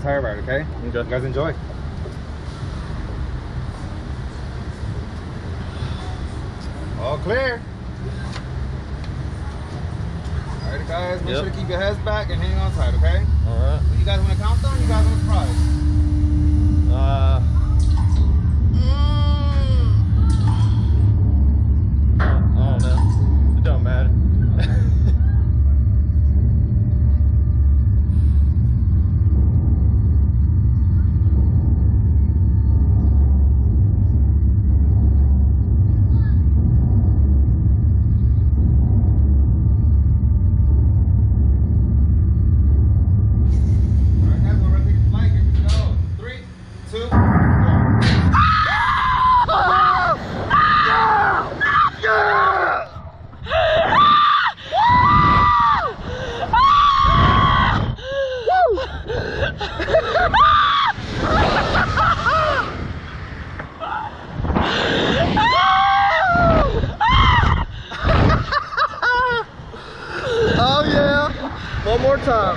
tire ride, okay? Okay. You guys enjoy. All clear. Alright guys, make sure to keep your heads back and hang on tight, okay? Alright. You guys want to count down? You guys want to surprise? I don't know. It don't matter. Oh yeah! One more time.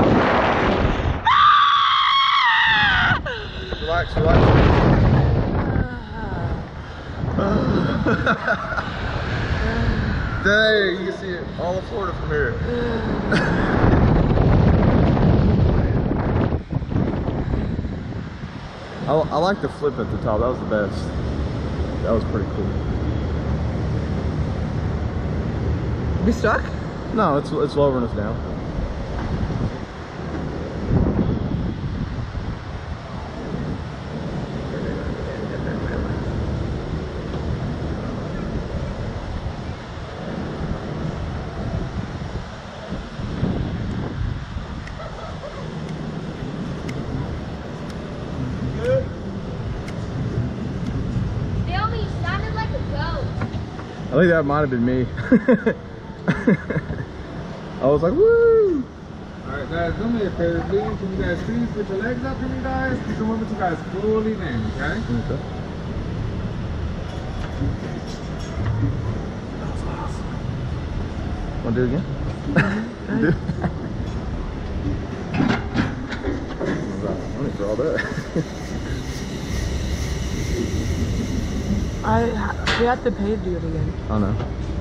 Relax, relax. Dang, you can see it all of Florida from here. I like the flip at the top. That was the best. That was pretty cool. We stuck? No, it's lowering us down. Naomi, you sounded like a ghost. I think that might have been me. I was like, woo! Alright guys, do me a favor, please. Can you guys please put your legs up for me, guys? Keep the moment you guys fully land, okay? Okay. Want to do it again? Do it. I need to draw that. We have to pay to do it again. I know.